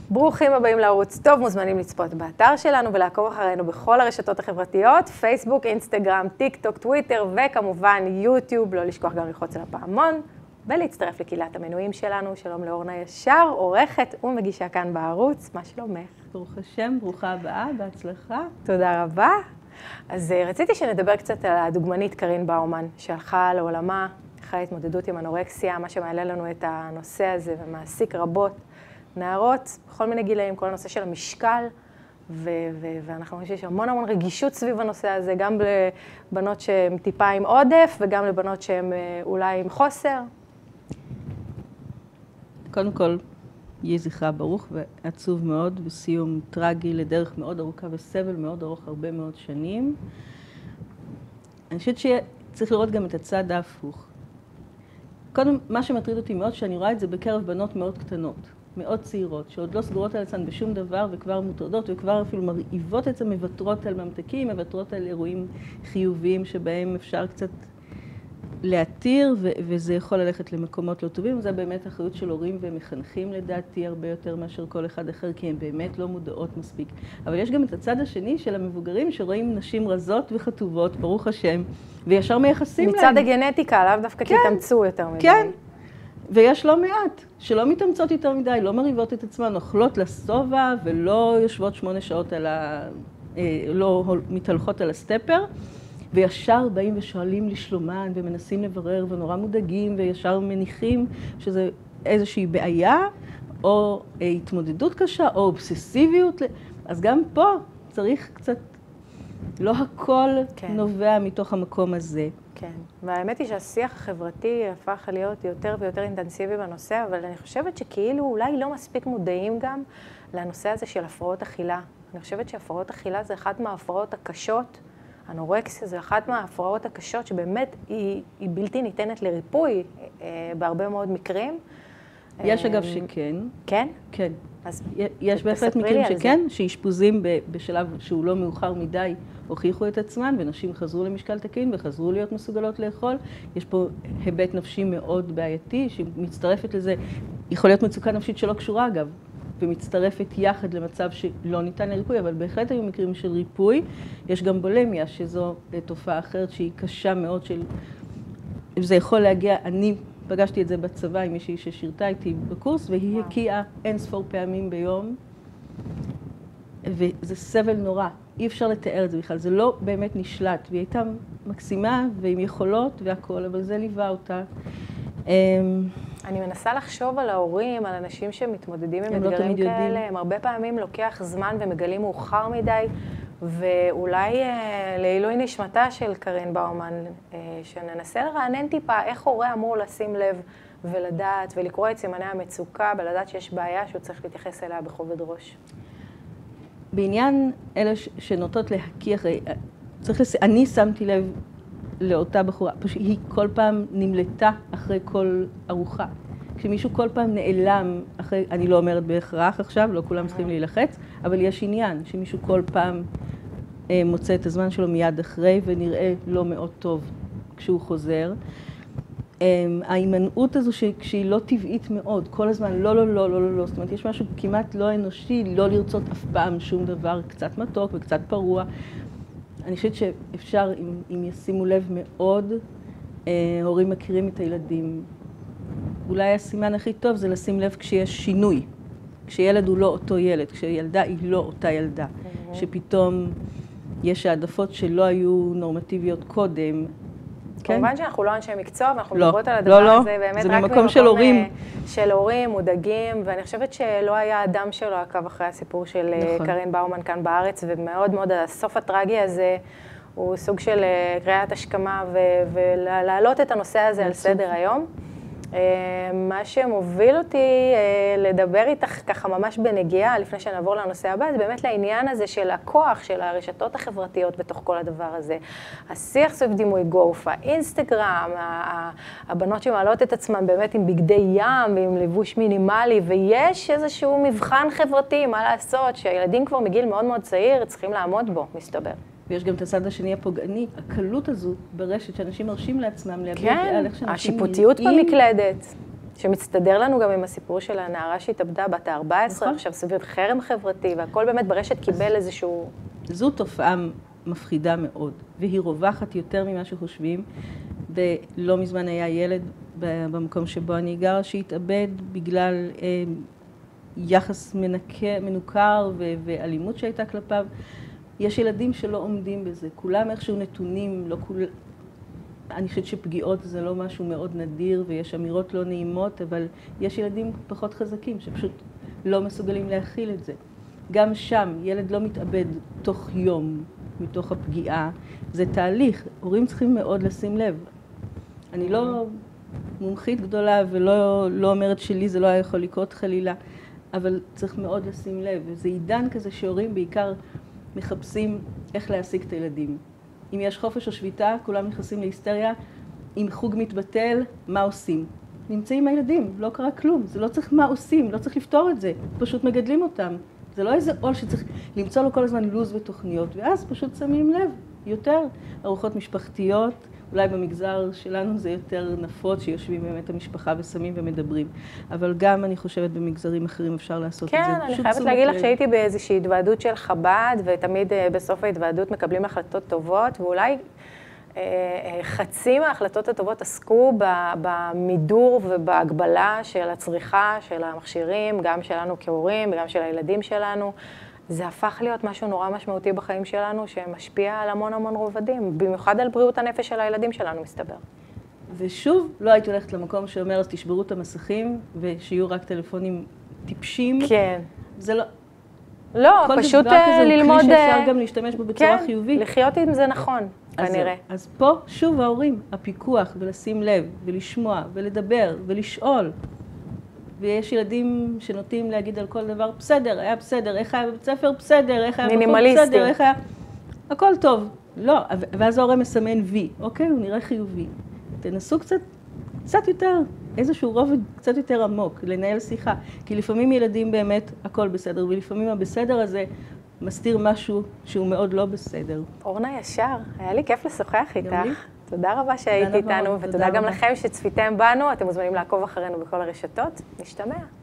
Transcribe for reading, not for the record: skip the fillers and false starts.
ברוכים הבאים לערוץ טוב, מוזמנים לצפות באתר שלנו ולעקוב אחרינו בכל הרשתות החברתיות, פייסבוק, אינסטגרם, טיק טוק, טוויטר וכמובן יוטיוב, לא לשכוח גם ללחוץ על הפעמון ולהצטרף לקהילת המנויים שלנו. שלום לאורנה ישר, עורכת ומגישה כאן בערוץ, מה שלומך? ברוך השם, ברוכה הבאה, בהצלחה. תודה רבה. אז רציתי שנדבר קצת על הדוגמנית קרין באומן, שהלכה לעולמה אחרי התמודדות עם אנורקסיה, מה שמעלה לנו את הנושא הזה ומעסיק רבות. נערות, בכל מיני גילאים, כל הנושא של המשקל, ואנחנו רואים שיש המון רגישות סביב הנושא הזה, גם לבנות שהן טיפה עם עודף, וגם לבנות שהן אולי עם חוסר. קודם כל, יהי זכרה ברוך ועצוב מאוד, בסיום טרגי לדרך מאוד ארוכה וסבל מאוד ארוך הרבה מאוד שנים. אני חושבת שצריך לראות גם את הצד ההפוך. קודם, מה שמטריד אותי מאוד, שאני רואה את זה בקרב בנות מאוד קטנות. מאוד צעירות, שעוד לא סגורות על עצמן בשום דבר וכבר מוטרדות וכבר אפילו מרעיבות את זה, מוותרות על ממתקים, מוותרות על אירועים חיוביים שבהם אפשר קצת להתיר, וזה יכול ללכת למקומות לא טובים. וזה באמת אחריות של הורים ומחנכים לדעתי הרבה יותר מאשר כל אחד אחר, כי הן באמת לא מודעות מספיק. אבל יש גם את הצד השני של המבוגרים שרואים נשים רזות וחטובות, ברוך השם, וישר מייחסים להם. מצד הגנטיקה, לאו דווקא כי תמצאו יותר מדי. כן. ויש לא מעט, שלא מתאמצות יותר מדי, לא מריבות את עצמן, אוכלות לסובה ולא יושבות 8 שעות לא מתהלכות על הסטפר, וישר באים ושואלים לשלומן ומנסים לברר ונורא מודאגים וישר מניחים שזה איזושהי בעיה או התמודדות קשה או אובססיביות. אז גם פה צריך קצת, לא הכל נובע מתוך המקום הזה. כן, והאמת היא שהשיח החברתי הפך להיות יותר ויותר אינטנסיבי בנושא, אבל אני חושבת שכאילו אולי לא מספיק מודעים גם לנושא הזה של הפרעות אכילה. אני חושבת שהפרעות אכילה זה אחת מההפרעות הקשות, אנורקסיה זה אחת מההפרעות הקשות שבאמת היא בלתי ניתנת לריפוי בהרבה מאוד מקרים. יש אגב שכן. כן? כן. יש בהחלט מקרים שכן, שאשפוזים בשלב שהוא לא מאוחר מדי הוכיחו את עצמן, ונשים חזרו למשקל תקין וחזרו להיות מסוגלות לאכול. יש פה היבט נפשי מאוד בעייתי, שמצטרפת לזה, יכול להיות מצוקה נפשית שלא קשורה אגב, ומצטרפת יחד למצב שלא ניתן לריפוי, אבל בהחלט היו מקרים של ריפוי. יש גם בולמיה, שזו תופעה אחרת שהיא קשה מאוד, זה יכול להגיע, אני פגשתי את זה בצבא עם מישהי ששירתה איתי בקורס, והיא הקיאה אין ספור פעמים ביום, וזה סבל נורא. אי אפשר לתאר את זה בכלל, זה לא באמת נשלט, והיא הייתה מקסימה ועם יכולות והכל, אבל זה ליווה אותה. אני מנסה לחשוב על ההורים, על אנשים שמתמודדים עם אתגרים כאלה, הם הרבה פעמים לוקח זמן ומגלים מאוחר מדי, ואולי לעילוי נשמתה של קרין באומן, שננסה לרענן טיפה איך הורה אמור לשים לב ולדעת ולקרוא את סימני המצוקה, ולדעת שיש בעיה שהוא צריך להתייחס אליה בכובד ראש. בעניין אלה שנוטות להקיא אחרי, אני שמתי לב לאותה בחורה, פשוט היא כל פעם נמלטה אחרי כל ארוחה. כשמישהו כל פעם נעלם אחרי, אני לא אומרת בהכרח עכשיו, לא כולם צריכים להילחץ, אבל יש עניין שמישהו כל פעם מוצא את הזמן שלו מיד אחרי ונראה לא מאוד טוב כשהוא חוזר. ההימנעות הזו כשהיא לא טבעית מאוד, כל הזמן לא, זאת אומרת יש משהו כמעט לא אנושי, לא לרצות אף פעם שום דבר, קצת מתוק וקצת פרוע. אני חושבת שאפשר, אם ישימו לב מאוד, הורים מכירים את הילדים. אולי הסימן הכי טוב זה לשים לב כשיש שינוי, כשילד הוא לא אותו ילד, כשילדה היא לא אותה ילדה, שפתאום יש העדפות שלא היו נורמטיביות קודם. כמובן שאנחנו לא אנשי מקצוע, ואנחנו מדברות על הדבר הזה באמת רק ממקום של הורים, מודאגים, ואני חושבת שלא היה אדם שלא עקב אחרי הסיפור של קרין באומן כאן בארץ, ומאוד מאוד הסוף הטרגי הזה הוא סוג של קריאת השכמה, ולהעלות את הנושא הזה על סדר היום. מה שמוביל אותי לדבר איתך ככה ממש בנגיעה, לפני שנעבור לנושא הבא, זה באמת לעניין הזה של הכוח של הרשתות החברתיות בתוך כל הדבר הזה. השיח סביב דימוי גוף, האינסטגרם, הבנות שמעלות את עצמן באמת עם בגדי ים ועם לבוש מינימלי, ויש איזשהו מבחן חברתי, מה לעשות, שהילדים כבר מגיל מאוד מאוד צעיר צריכים לעמוד בו, מסתבר. ויש גם את הצד השני הפוגעני, הקלות הזו ברשת שאנשים מרשים לעצמם להביע על איך שאנשים השיפוטיות במקלדת, שמצטדר לנו גם עם הסיפור של הנערה שהתאבדה, בת ה-14, עכשיו סביב חרם חברתי, והכל באמת ברשת קיבל איזשהו... זו תופעה מפחידה מאוד, והיא רווחת יותר ממה שחושבים, ולא מזמן היה ילד במקום שבו אני גר שהתאבד בגלל יחס מנוכר ואלימות שהייתה כלפיו. יש ילדים שלא עומדים בזה, כולם איכשהו נתונים, לא כולם... אני חושבת שפגיעות זה לא משהו מאוד נדיר ויש אמירות לא נעימות, אבל יש ילדים פחות חזקים שפשוט לא מסוגלים להכיל את זה. גם שם ילד לא מתאבד תוך יום מתוך הפגיעה, זה תהליך, הורים צריכים מאוד לשים לב. אני לא מומחית גדולה ולא אומרת שלי זה לא היה יכול לקרות חלילה, אבל צריך מאוד לשים לב. וזה עידן כזה שהורים בעיקר מחפשים איך להשיג את הילדים. אם יש חופש או שביתה, כולם נכנסים להיסטריה. אם חוג מתבטל, מה עושים? נמצאים הילדים, לא קרה כלום. זה לא צריך מה עושים, לא צריך לפתור את זה. פשוט מגדלים אותם. זה לא איזה עול שצריך למצוא לו כל הזמן לוז ותוכניות, ואז פשוט שמים לב יותר. ארוחות משפחתיות, אולי במגזר שלנו זה יותר נפוץ, שיושבים באמת המשפחה ושמים ומדברים. אבל גם אני חושבת במגזרים אחרים אפשר לעשות את זה. כן, אני חייבת להגיד לך שהייתי באיזושהי התוועדות של חב"ד, ותמיד בסוף ההתוועדות מקבלים החלטות טובות, ואולי חצי מההחלטות הטובות עסקו במידור ובהגבלה של הצריכה של המכשירים, גם שלנו כהורים וגם של הילדים שלנו. זה הפך להיות משהו נורא משמעותי בחיים שלנו, שמשפיע על המון המון רובדים, במיוחד על בריאות הנפש של הילדים שלנו, מסתבר. ושוב, לא הייתי הולכת למקום שאומר, אז תשברו את המסכים, ושיהיו רק טלפונים טיפשים. כן. זה לא... לא, פשוט ללמוד... כל דבר כזה הוא כלי שאפשר גם להשתמש בו בצורה חיובית. כן, לחיות עם זה נכון, כנראה. אז פה, שוב, ההורים, הפיקוח, ולשים לב, ולשמוע, ולדבר, ולשאול. ויש ילדים שנוטים להגיד על כל דבר, בסדר, היה בסדר, איך היה בבית ספר, בסדר, איך היה בחור, בסדר, איך היה... הכל טוב. לא, ואז ההורה מסמן וי, אוקיי, הוא נראה חיובי. תנסו קצת יותר, איזשהו רובד קצת יותר עמוק, לנהל שיחה. כי לפעמים ילדים באמת הכל בסדר, ולפעמים הבסדר הזה מסתיר משהו שהוא מאוד לא בסדר. אורנה ישר, היה לי כיף לשוחח איתך. תודה רבה שהיית איתנו, ותודה גם לכם שצפיתם בנו. אתם מוזמנים לעקוב אחרינו בכל הרשתות. נשתמע.